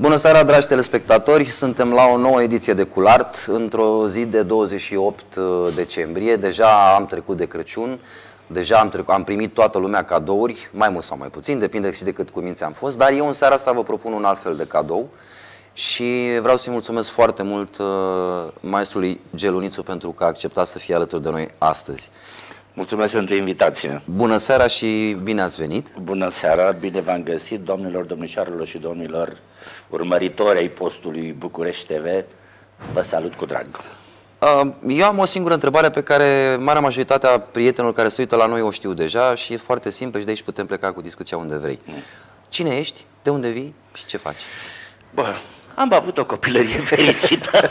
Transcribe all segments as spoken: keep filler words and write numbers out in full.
Bună seara, dragi telespectatori! Suntem la o nouă ediție de Culart, într-o zi de douăzeci și opt decembrie. Deja am trecut de Crăciun, deja am, trecut, am primit toată lumea cadouri, mai mult sau mai puțin, depinde și de cât cuminți am fost, dar eu în seara asta vă propun un alt fel de cadou și vreau să-i mulțumesc foarte mult uh, maestrului Gelunițu pentru că a acceptat să fie alături de noi astăzi. Mulțumesc pentru invitație. Bună seara și bine ați venit. Bună seara, bine v-am găsit, domnilor, domnișoarelor și domnilor urmăritori ai postului București T V. Vă salut cu drag. Eu am o singură întrebare pe care marea majoritatea prietenilor care se uită la noi o știu deja și e foarte simplă și de aici putem pleca cu discuția unde vrei. Cine ești? De unde vii? Și ce faci? Bă, am avut o copilărie fericită.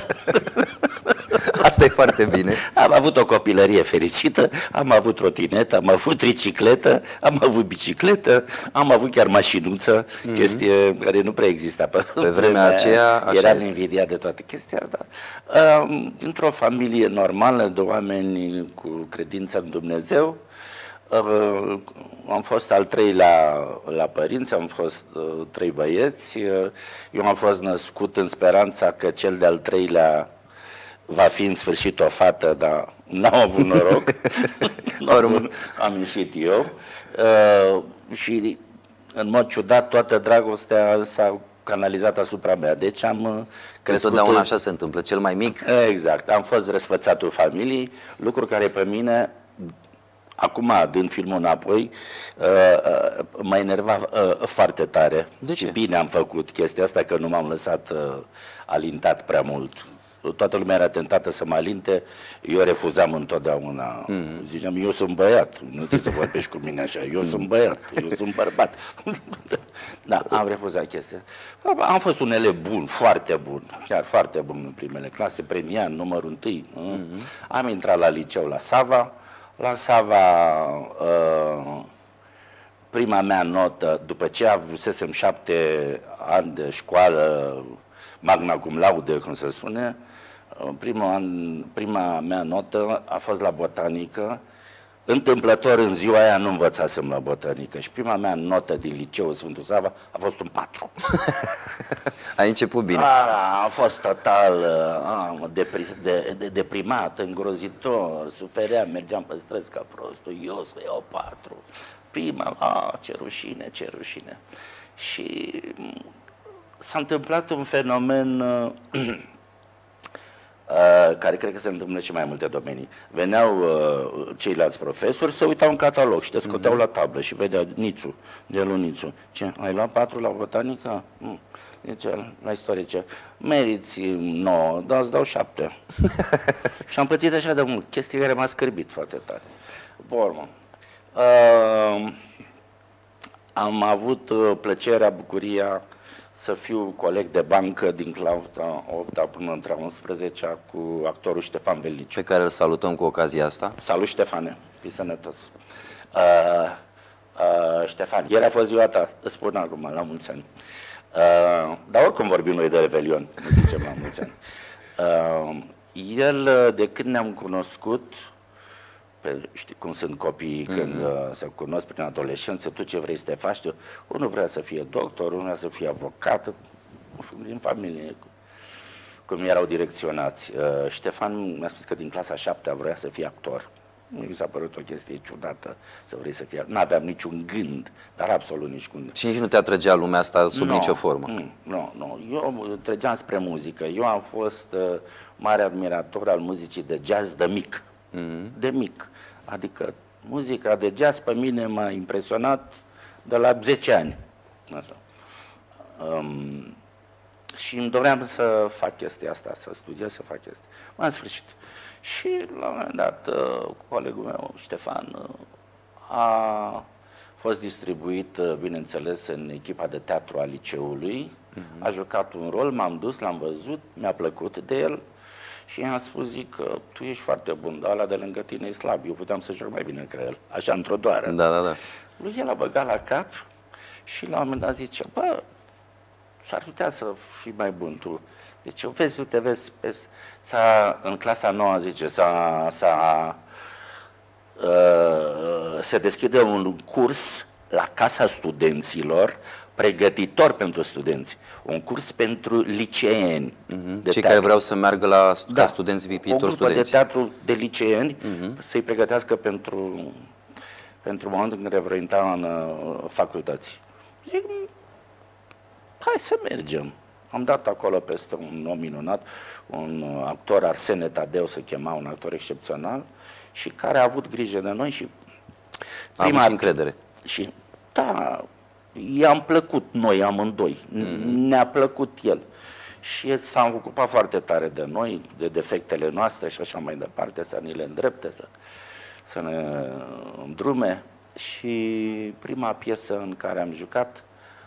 Asta e foarte bine. Am avut o copilărie fericită, am avut trotinetă, am avut tricicletă, am avut bicicletă, am avut chiar mașinuță, mm-hmm. chestie care nu prea exista pe, pe vremea aceea. Eram invidiat de toate chestia asta. Uh, într-o familie normală de oameni cu credință în Dumnezeu, uh, am fost al treilea la părinți, am fost uh, trei băieți, uh, eu am fost născut în speranța că cel de-al treilea va fi în sfârșit o fată, dar n-am avut noroc. avut, am ieșit eu. Uh, și în mod ciudat toată dragostea s-a canalizat asupra mea. Deci am crescut... Întotdeauna așa se întâmplă, cel mai mic. Exact. Am fost răsfățatul familiei, lucru care pe mine, acum, dând filmul înapoi, uh, uh, mă enerva uh, foarte tare. De ce? Și bine am făcut chestia asta, că nu m-am lăsat uh, alintat prea mult. Toată lumea era tentată să mă alinte, eu refuzam întotdeauna. Mm-hmm. Ziceam, eu sunt băiat, nu trebuie să vorbești cu mine așa, eu sunt băiat, eu sunt bărbat. Da, am refuzat chestia. Am fost un elev bun, foarte bun, chiar foarte bun în primele clase, premian, numărul întâi. Mm-hmm. Am intrat la liceu la Sava. La Sava, uh, prima mea notă, după ce avusesem șapte ani de școală, magna cum laude, cum se spune, prima, an, prima mea notă a fost la botanică. Întâmplător în ziua aia nu învățasem la botanică și prima mea notă din liceul Sfântul Sava a fost un patru. Ai început bine. A, a fost total a, depri, de, de, deprimat, îngrozitor, sufeream, mergeam pe străzi ca prostul, eu să iau patru. Prima, a, ce rușine, ce rușine. Și s-a întâmplat un fenomen uh, uh, care cred că se întâmplă și mai multe domenii. Veneau uh, ceilalți profesori, se uitau în catalog și te scoteau mm-hmm. la tablă și vedeau Nițu, Gelu Nițu. Ce, ai luat patru la botanică? Mm. Zice, la istorie ce? Meriți nouă, dar îți dau șapte. Și am pățit așa de mult, chestii care m-a scârbit foarte tare. Pormă. Uh, am avut uh, plăcerea, bucuria să fiu coleg de bancă din clasa opta până între a unsprezecea cu actorul Ștefan Veliciu. Pe care îl salutăm cu ocazia asta. Salut, Ștefane, fii sănătos. Uh, uh, Ștefan, ieri a fost ziua ta, îți spun acum, la mulți ani. Uh, dar oricum vorbim noi de Revelion, nu zicem la mulți ani. Uh, el, de când ne-am cunoscut, pe, știi cum sunt copiii mm-hmm. când uh, se cunosc prin adolescență, tu ce vrei să te faci? Tu, unul vrea să fie doctor, unul vrea să fie avocat, din familie, cum erau direcționați. Uh, Ștefan mi-a spus că din clasa a șaptea vrea să fie actor. Mi s-a părut o chestie ciudată să vrei să fie. Nu aveam niciun gând, dar absolut nici gând. Și nici nu te atrăgea lumea asta sub no, nicio formă? Nu, nu, nu. Eu trăgeam spre muzică. Eu am fost uh, mare admirator al muzicii de jazz de mic. Mm-hmm. De mic. Adică muzica de jazz pe mine m-a impresionat de la zece ani. Așa. Um, și îmi doream să fac chestia asta, să studiez, să fac chestia. M-am sfârșit. Și la un moment dat, colegul meu, Ștefan, a fost distribuit, bineînțeles, în echipa de teatru a liceului. Mm-hmm. A jucat un rol, m-am dus, l-am văzut, mi-a plăcut de el și i-am spus, zic, că tu ești foarte bun, dar ăla de lângă tine e slab, eu puteam să joc mai bine ca el, așa într-o doară. Da, da, da. Lui el a băgat la cap și la un moment dat zice, bă, s-ar putea să fii mai bun tu. Deci, vezi, uite, vezi, vezi s-a, în clasa nouă, zice, s-a, s-a, uh, se deschide un curs la Casa Studenților pregătitor pentru studenți, un curs pentru liceeni. Uh-huh. Cei care vreau să meargă la, da, ca studenți, viitori studenți. O grupă studenți. de teatru de liceeni, uh-huh, să-i pregătească pentru, pentru momentul în care vor intra în uh, facultăți. Zic, hai să mergem. Am dat acolo peste un om minunat, un actor, Arsene Tadeu se chema, un actor excepțional și care a avut grijă de noi și a avut și încredere. Și da, i-am plăcut noi amândoi, mm-hmm, ne-a plăcut el. Și s-a ocupat foarte tare de noi, de defectele noastre și așa mai departe, să ni le îndrepte, să, să ne îndrume. Și prima piesă în care am jucat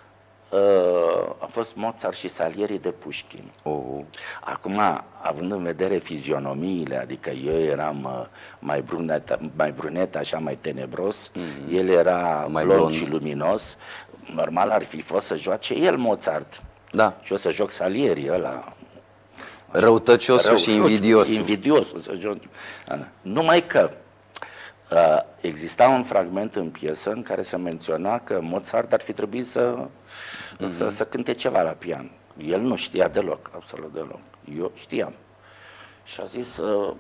a fost Mozart și Salieri de Pușkin. Oh. Acum, având în vedere fizionomiile, adică eu eram mai brunet, mai brunet așa mai tenebros, mm-hmm, el era mai blond, blond și luminos, normal ar fi fost să joace el Mozart. Da. Și eu să joc Salieri ăla. Răutăciosul rău, și invidiosul. Invidiosul să joc. Numai că Uh, exista un fragment în piesă în care se menționa că Mozart ar fi trebuit să, mm-hmm, să, să cânte ceva la pian. El nu știa deloc, absolut deloc. Eu știam. Și a zis, uh,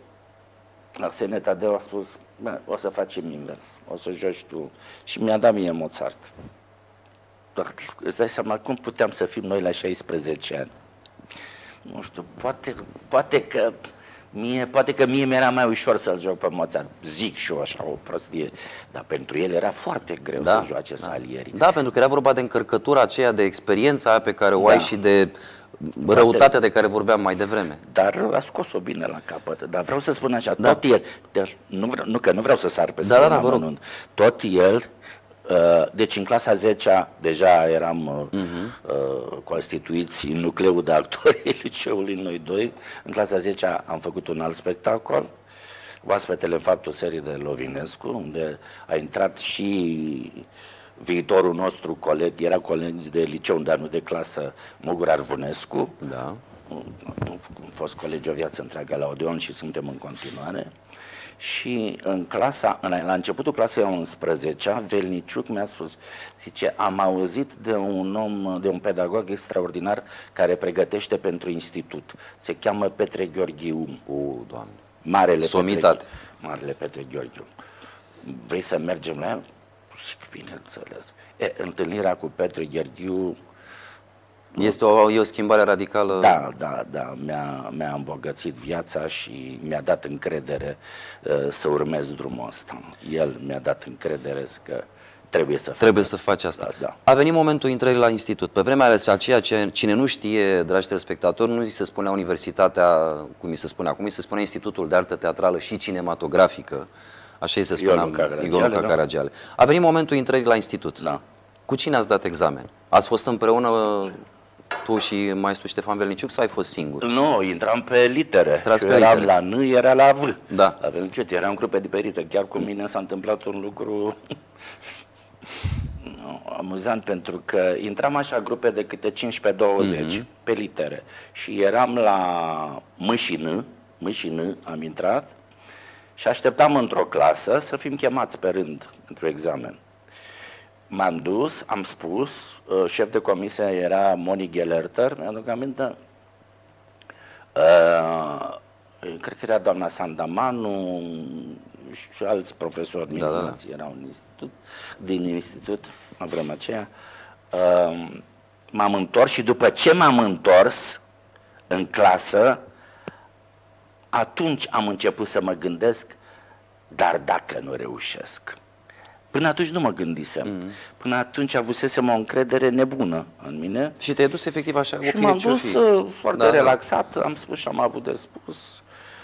Arsene Tadeu a spus, o să facem invers, o să joci tu. Și mi-a dat mie Mozart. Dar îți dai seama cum puteam să fim noi la șaisprezece ani? Nu știu, poate, poate că Mie, poate că mie mi-era mai ușor să-l joc pe Mozart, zic și eu așa o prostie, dar pentru el era foarte greu, da, să joace, da, Salieri. Da, pentru că era vorba de încărcătura aceea, de experiența aia pe care o, da, ai și de răutatea de care vorbeam mai devreme. Dar a scos-o bine la capăt. Dar vreau să spun așa, da, tot el, nu, vreau, nu că nu vreau să sar pe, da, da, da, tot el, deci în clasa zecea deja eram uh-huh, uh, constituiți în nucleul de actori liceului noi doi. În clasa zecea am făcut un alt spectacol, Oaspetele în faptul serii de Lovinescu, unde a intrat și viitorul nostru coleg, era coleg de liceu de anul de clasă, Mugur Arvunescu. Da. Am fost colegi o viață întreagă la Odeon și suntem în continuare. Și în clasa, la începutul clasei a unsprezecea, Velniciuc mi-a spus, zice, am auzit de un om, de un pedagog extraordinar care pregătește pentru institut. Se cheamă Petre Gheorghiu. O, Doamne. Marele Somitate. Petre, Marele Petre Gheorghiu. Vrei să mergem la el? Zic, bineînțeles. E, întâlnirea cu Petre Gheorghiu este o, e o schimbare radicală. Da, da, da, mi-a, mi-a îmbogățit viața și mi-a dat încredere uh, să urmez drumul ăsta. El mi-a dat încredere că trebuie să fac. Trebuie să faci asta. Da, da. A venit momentul intrării la institut. Pe vremea aceea, cine nu știe, dragi telespectatori, nu se spunea universitatea, cum mi se spune acum, mi se spune Institutul de Artă Teatrală și Cinematografică. Așa îi se spunea Igor Caragiale. A venit momentul intrării la institut. Da. Cu cine ați dat examen? Ați fost împreună tu și maestru Ștefan Velniciuc sau ai fost singur? Nu, intram pe litere. Eu pe eram litere. La N, era la V. Da. La Velniciuc, eram grupe diferite. Chiar cu mine s-a întâmplat un lucru no, amuzant, pentru că intram așa grupe de câte cincisprezece douăzeci, mm-hmm, pe litere. Și eram la M și N, M și N am intrat și așteptam într-o clasă să fim chemați pe rând pentru examen. M-am dus, am spus, șef de comisie era Moni Gelerter, mi-aduc aminte, uh, cred că era doamna Sandamanu și alți profesori minunați, da, da, erau în institut, din institut, la vremea aceea. Uh, m-am întors și după ce m-am întors în clasă, atunci am început să mă gândesc, dar dacă nu reușesc. Până atunci nu mă gândisem. Mm. Până atunci avusesem o încredere nebună în mine. Și te-ai dus efectiv așa? Și m-am dus foarte, da, relaxat, am spus și am avut de spus.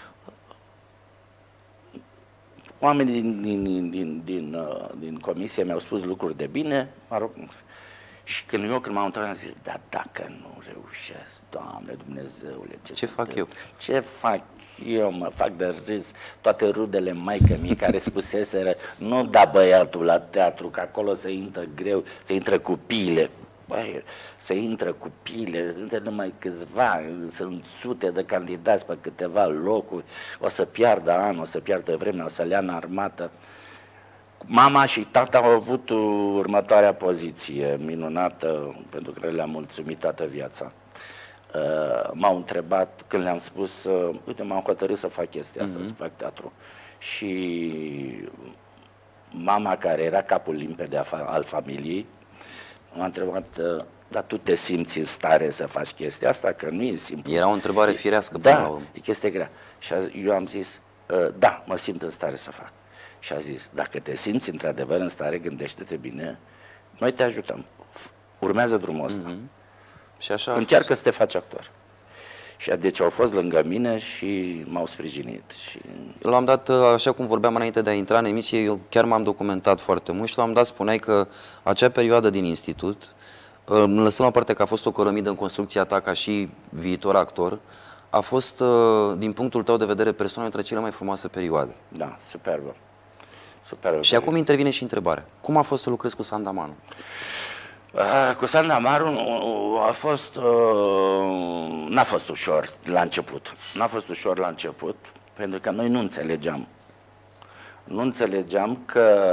Oamenii din, din, din, din, din, din comisie mi-au spus lucruri de bine. Mă rog, și când eu, când m-am întors, am zis, da, dacă nu reușesc, Doamne Dumnezeule, ce, ce fac eu? Ce fac eu, mă fac de râs toate rudele maică-mii care spuseseră, nu da băiatul la teatru, că acolo se intră greu, se intră cu pile. Băi, se intră cu pile, intră numai câțiva, sunt sute de candidați pe câteva locuri, o să piardă anul, o să piardă vremea, o să le ia în armată. Mama și tata au avut următoarea poziție minunată, pentru că le-am mulțumit toată viața. Uh, m-au întrebat, când le-am spus, uh, uite, m-am hotărât să fac chestia asta, mm-hmm. să fac teatru. Și mama, care era capul limpede al familiei, m-a întrebat, uh, dar tu te simți în stare să faci chestia asta? Că nu e simplu. Era o întrebare firească. Da, până la urmă. E chestie grea. Și eu am zis, uh, da, mă simt în stare să fac. Și a zis, dacă te simți într-adevăr în stare, gândește-te bine, noi te ajutăm. Urmează drumul ăsta. Mm-hmm. Și așa încearcă să te faci actor. Și deci au fost lângă mine și m-au sprijinit. Și... L-am dat, așa cum vorbeam înainte de a intra în emisie, eu chiar m-am documentat foarte mult și l-am dat, spuneai că acea perioadă din institut, lăsăm la parte că a fost o cărămidă în construcția ta ca și viitor actor, a fost, din punctul tău de vedere personal, între cele mai frumoase perioade. Da, superbă. superbă și acum intervine și întrebarea. Cum a fost să lucrezi cu Sandamanu? Uh, cu Sandamanu a fost, uh, n-a fost ușor la început. N-a fost ușor la început, pentru că noi nu înțelegeam. Nu înțelegeam că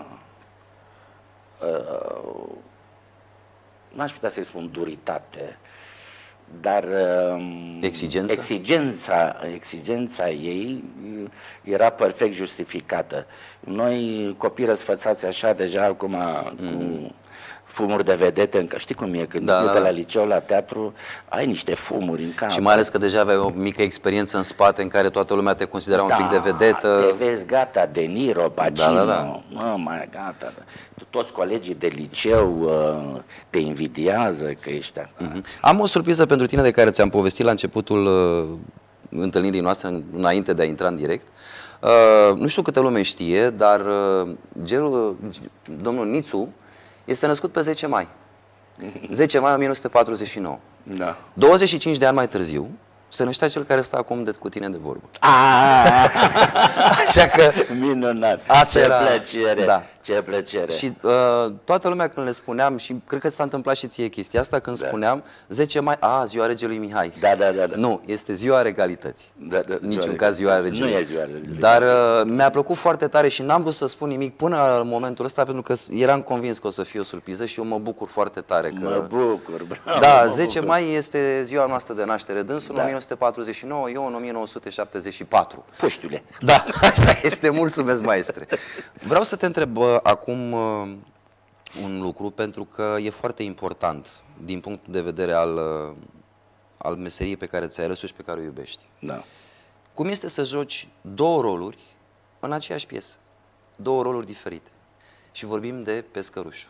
uh, n-aș putea să-i spun duritate, dar uh, exigența? Exigența, exigența ei era perfect justificată. Noi, copii răsfățați așa, deja acum mm. cu fumuri de vedete, încă știi cum e, când da, de la liceu la teatru, ai niște fumuri în cap. Și mai ales că deja aveai o mică experiență în spate în care toată lumea te considera da, un pic de vedetă. Te vezi, gata, De Niro, Pacino, da, da, da. Mă, mai gata. Toți colegii de liceu te invidiază că ești acolo. Mm-hmm. Am o surpriză pentru tine de care ți-am povestit la începutul uh, întâlnirii noastre, înainte de a intra în direct. Uh, nu știu câte lume știe, dar uh, gerul, domnul Nițu este născut pe zece mai. zece mai o mie nouă sute patruzeci și nouă. Da. douăzeci și cinci de ani mai târziu se năștea cel care stă acum de, cu tine de vorbă. Așa că minunat. Asta ce era, plăcere. Da. Ce plăcere. Și uh, toată lumea când le spuneam, și cred că s-a întâmplat și ție chestia asta, când da. spuneam zece mai, a, ziua regelui Mihai. Da, da, da, da. Nu, este ziua regalității. Da, da, niciun caz ziua regelui. Nu e ziua regelui. Dar uh, mi-a plăcut foarte tare și n-am vrut să spun nimic până în momentul ăsta, pentru că eram convins că o să fie o surpriză și eu mă bucur foarte tare. Că... Mă bucur, bravo. Da, mă zece bucur. mai este ziua noastră de naștere. Dânsul în da. o mie nouă sute patruzeci și nouă, eu în o mie nouă sute șaptezeci și patru. Puștule. Da, așa este. Mulțumesc, maestre. Vreau să te întreb uh, acum uh, un lucru, pentru că e foarte important din punctul de vedere al, uh, al meseriei pe care ți-ai ales-o și pe care o iubești. Da. Cum este să joci două roluri în aceeași piesă? Două roluri diferite. Și vorbim de Pescărușul.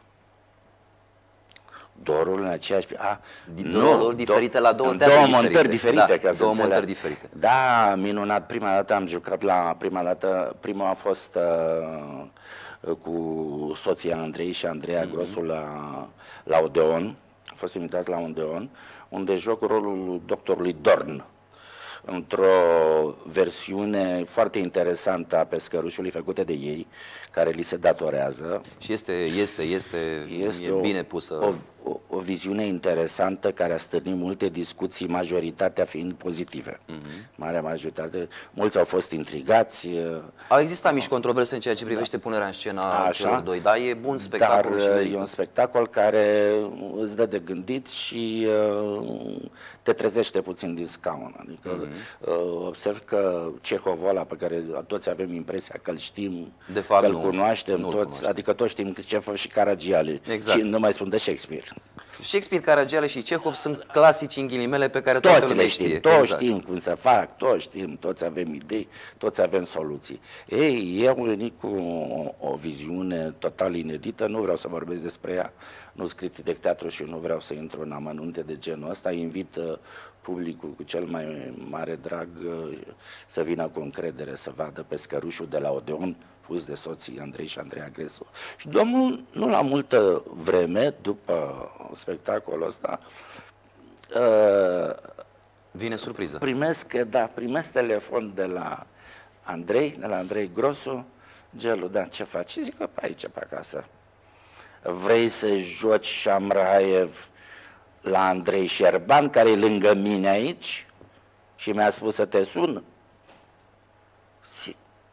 Două roluri în aceeași piesă? Ah, două roluri diferite la două teatre diferite. Două montări diferite, da, ca să două înțeleg. montări diferite. Da, minunat. Prima dată am jucat la... Prima dată, prima a fost uh, cu soția Andrei și Andreea mm-hmm. Grosu la, la Odeon. Am fost invitați la Odeon, unde joc rolul doctorului Dorn, într-o versiune foarte interesantă a Pescărușului, făcută de ei, care li se datorează. Și este, este, este, este e o, bine pusă. O, o, o viziune interesantă care a stârnit multe discuții, majoritatea fiind pozitive. Mm-hmm. Marea majoritate, mulți au fost intrigați. Au existat mici controverse în ceea ce privește da. punerea în scenă a celor doi, dar e bun spectacol. Dar și e un spectacol care îți dă de gândit și uh, te trezește puțin din scaun. Adică mm-hmm. uh, observ că Cehovul ăla, pe care toți avem impresia că îl știm, de fapt, că îl nu, cunoaștem, nu toți, cunoaștem. adică toți știm Cehov și Caragiale. Exact. Și nu mai spun de Shakespeare. Shakespeare, Caragiale și Cehov sunt clasici în ghilimele pe care toată lumea știe. Toți exact. știm cum să fac, toți știm, toți avem idei, toți avem soluții. Ei, eu am venit cu o, o viziune total inedită, nu vreau să vorbesc despre ea, nu sunt critic de teatru și nu vreau să intru în amănunte de genul ăsta, invit uh, publicul cu cel mai mare drag uh, să vină cu încredere să vadă Pescărușul de la Odeon, pus de soții Andrei și Andreea Gresu. Și domnul, nu la multă vreme, după spectacolul ăsta, uh, vine surpriză. Primesc, da, primesc telefon de la Andrei, de la Andrei Grosu, Gelu, da, ce faci? Și zic că pe aici, pe acasă. Vrei să joci Șamraev la Andrei Șerban, care e lângă mine aici? Și mi-a spus să te sun? Sigur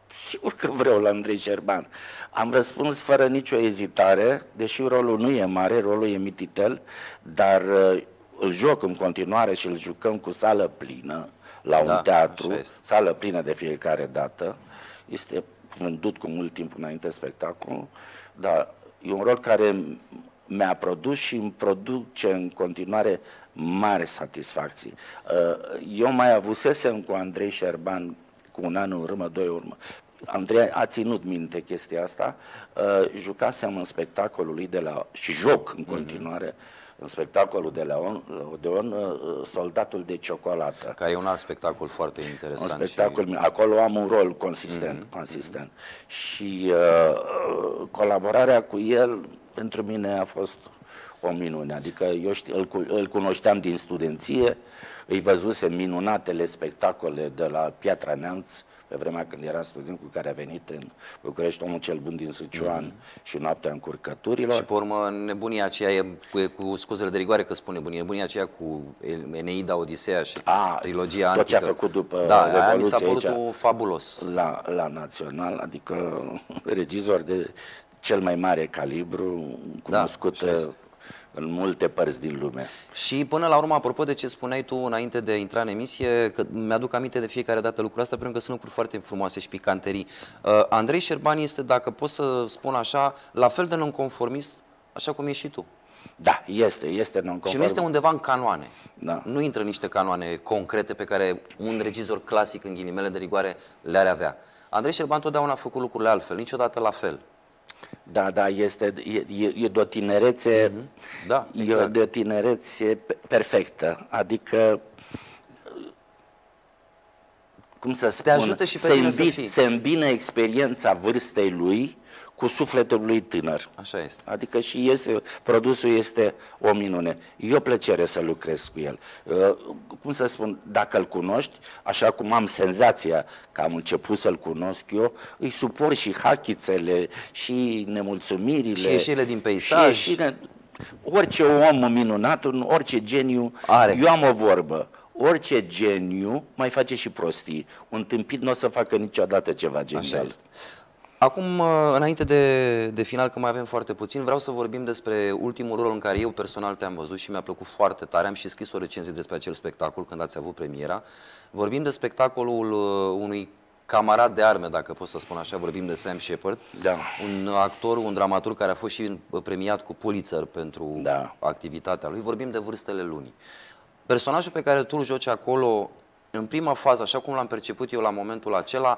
sigur că vreau la Andrei Șerban. Am răspuns fără nicio ezitare, deși rolul nu e mare, rolul e mititel, dar uh, îl joc în continuare și îl jucăm cu sală plină, la un da, teatru, sală plină de fiecare dată. Este vândut cu mult timp înainte spectacolul, dar e un rol care mi-a produs și îmi produce în continuare mare satisfacții. Eu mai avusesem cu Andrei Șerban cu un an în urmă, doi urmă. Andrei a ținut minte chestia asta. Jucasem în spectacolul lui de la... și joc în continuare, mm-hmm. în spectacolul de la Odeon, Soldatul de Ciocolată. Care e un alt spectacol foarte interesant. Un spectacol, și... Acolo am un rol consistent. Mm-hmm. consistent. Și uh, colaborarea cu el pentru mine a fost o minune. Adică eu știu, îl, îl cunoșteam din studenție, îi văzusem minunatele spectacole de la Piatra Neamț, pe vremea când era student cu care a venit în București, Omul cel bun din Săcioan mm-hmm. și Noaptea încurcăturilor. Și pe urmă nebunia aceea e cu, cu scuzele de rigoare că spune nebunia, nebunia aceea cu Eneida, Odiseea și a, trilogia antică. Tot ce a făcut după da, Revoluție. Aia mi s-a părut aici, fabulos. La, la Național, adică regizor de cel mai mare calibru, cunoscut da, în multe părți din lume. Și până la urmă, apropo de ce spuneai tu înainte de a intra în emisie, că mi-aduc aminte de fiecare dată lucrul ăsta, pentru că sunt lucruri foarte frumoase și picanterii. Uh, Andrei Șerban este, dacă pot să spun așa, la fel de nonconformist, așa cum ești și tu. Da, este, este nonconformist. Și nu este undeva în canoane. Da. Nu intră niște canoane concrete pe care un regizor clasic, în ghilimele de rigoare, le-ar avea. Andrei Șerban totdeauna a făcut lucrurile altfel, niciodată la fel. Da, da, este, e, e de o tinerețe, mm-hmm. da, exact. E de o tinerețe perfectă, adică, cum să spun, te ajută și pe se, tine îmbi, să fii. se îmbină experiența vârstei lui cu sufletul lui tânăr. Așa este. Adică și este, produsul este o minune. E o plăcere să lucrez cu el. Uh, cum să spun, dacă îl cunoști, așa cum am senzația că am început să-l cunosc eu, îi suport și hachițele, și nemulțumirile. Și ieșirile din peisaj. Și ieșire, orice om minunat, orice geniu, are. Eu am o vorbă. Orice geniu mai face și prostii. Un tâmpit nu o să facă niciodată ceva genial. Acum, înainte de, de final, că mai avem foarte puțin, vreau să vorbim despre ultimul rol în care eu personal te-am văzut și mi-a plăcut foarte tare. Am și scris o recenzie despre acel spectacol când ați avut premiera. Vorbim de spectacolul unui camarad de arme, dacă pot să spun așa, vorbim de Sam Shepard, da. Un actor, un dramaturg care a fost și premiat cu Pulitzer pentru da. activitatea lui. Vorbim de Vârstele lunii. Personajul pe care tu îl joci acolo, în prima fază, așa cum l-am perceput eu la momentul acela,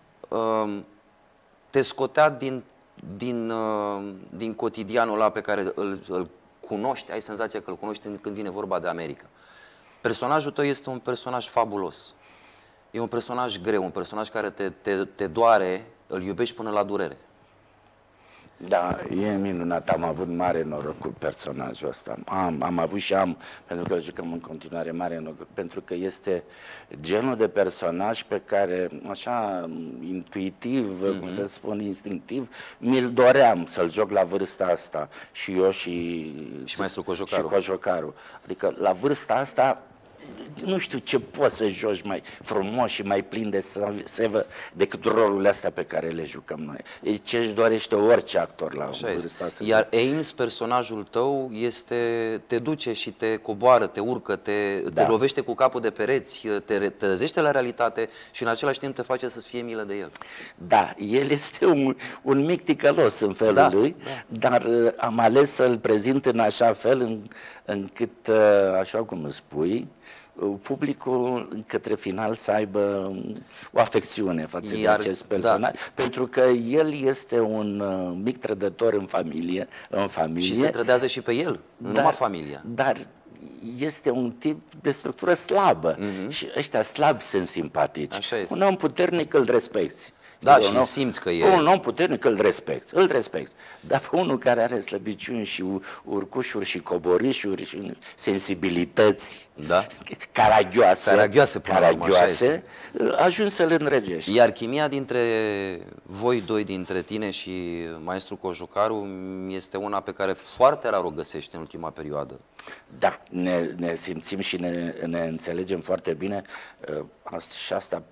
te scotea din, din, din cotidianul ăla pe care îl, îl cunoști, ai senzația că îl cunoști când vine vorba de America. Personajul tău este un personaj fabulos. E un personaj greu, un personaj care te, te, te doare, îl iubești până la durere. Da, e minunat. Am avut mare noroc cu personajul ăsta. Am, am avut și am, pentru că îl jucăm în continuare, mare noroc, pentru că este genul de personaj pe care, așa, intuitiv, mm-hmm. cum să spun, instinctiv, mi-l doream să-l joc la vârsta asta. Și eu și... Și maestru Cojocaru. Și Cojocaru. Adică, la vârsta asta, nu știu ce poți să joci mai frumos și mai plin de sevă decât rolurile astea pe care le jucăm noi. E ce își dorește orice actor la vârsta asta. Iar Ames, personajul tău, este, te duce și te coboară, te urcă, te, da. te lovește cu capul de pereți, te trezește la realitate și în același timp te face să-ți fie milă de el. Da, el este un, un mic ticălos în felul da, lui, da. Dar am ales să-l prezint în așa fel în, încât, așa cum îmi spui, publicul către final să aibă o afecțiune față Iar, de acest personaj, da. Pentru că el este un uh, mic trădător în familie, în familie. Și se trădează și pe el, nu numai familia. Dar este un tip de structură slabă mm-hmm. și ăștia slabi sunt simpatici. Un om puternic îl respecti. Da, și om, simți că e... Un om puternic îl respecti, îl respecti. Dar pe unul care are slăbiciuni și urcușuri și coborâșuri și sensibilități da. caragioase, caragioase, caragioase ajungi să-l înregești. Iar chimia dintre voi doi, dintre tine și maestru Cojocaru, este una pe care foarte rar o găsești în ultima perioadă. Da, ne, ne simțim și ne, ne înțelegem foarte bine. Și asta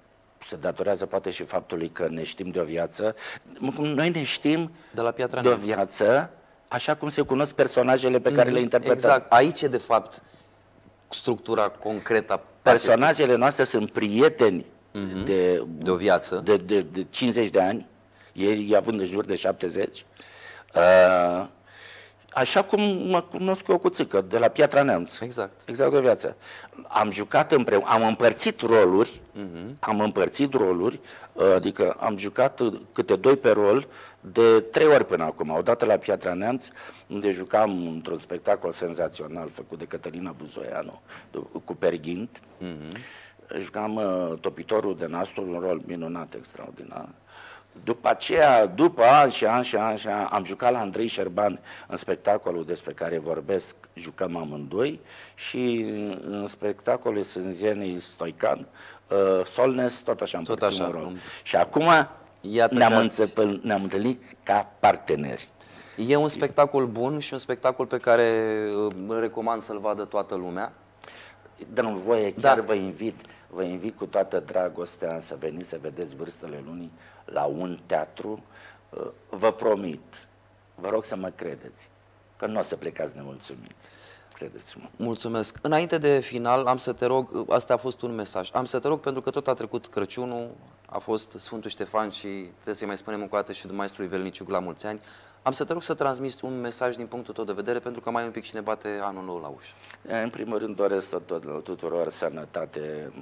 se datorează poate și faptului că ne știm de o viață. Noi ne știm de, la Piatra de o Neamț. viață așa cum se cunosc personajele pe care mm, le interpretăm. Exact. Aici e de fapt structura concretă a personajele noastre sunt prieteni mm-hmm. de, de o viață de, de, de cincizeci de ani, ei având în jur de șaptezeci. Uh, Așa cum mă cunosc eu cu Țică, de la Piatra Neamț. Exact. Exact de viață. Am jucat împreună, am împărțit roluri, uh-huh. am împărțit roluri, adică am jucat câte doi pe rol de trei ori până acum. Odată la Piatra Neamț, unde jucam într-un spectacol senzațional făcut de Cătălina Buzoianu, cu Perghint. Uh-huh. Jucam uh, Topitorul de Nasturi, un rol minunat, extraordinar. După aceea, după ani și ani și ani și ani, am jucat la Andrei Șerban în spectacolul despre care vorbesc, jucăm amândoi, și în spectacolul Sânzienii Stoican, uh, Solnes, tot așa am tot așa, un rol. Și acum ne-am întâlnit, ne întâlnit ca parteneri. E un spectacol bun și un spectacol pe care îl recomand să-l vadă toată lumea. Domnul voie, chiar da. vă invit, vă invit cu toată dragostea să veniți să vedeți Vârstele Lunii la un teatru. Vă promit, vă rog să mă credeți, că nu o să plecați nemulțumiți. Credeți-mă. Mulțumesc. Înainte de final, am să te rog, asta a fost un mesaj, am să te rog, pentru că tot a trecut Crăciunul, a fost Sfântul Ștefan și trebuie să-i mai spunem încă o dată și de maestrului Velniciuc la mulți ani, am să te rog să transmiți un mesaj din punctul tău de vedere, pentru că mai un pic și ne bate anul nou la ușă. În primul rând doresc tot, tuturor sănătate,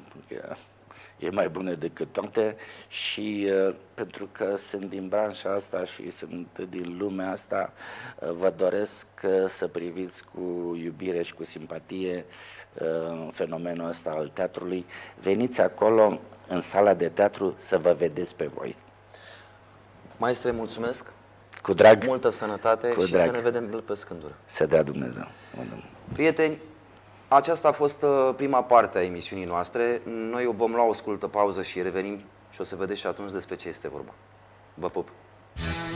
e mai bună decât toate, și uh, pentru că sunt din branșa asta și sunt din lumea asta, uh, vă doresc uh, să priviți cu iubire și cu simpatie uh, fenomenul ăsta al teatrului. Veniți acolo, în sala de teatru, să vă vedeți pe voi. Maestre, mulțumesc! Cu drag! Multă sănătate cu și drag. să ne vedem pe scândură. Să dea Dumnezeu! Prieteni, aceasta a fost prima parte a emisiunii noastre. Noi vom lua o scurtă pauză și revenim și o să vedeți și atunci despre ce este vorba. Vă pup!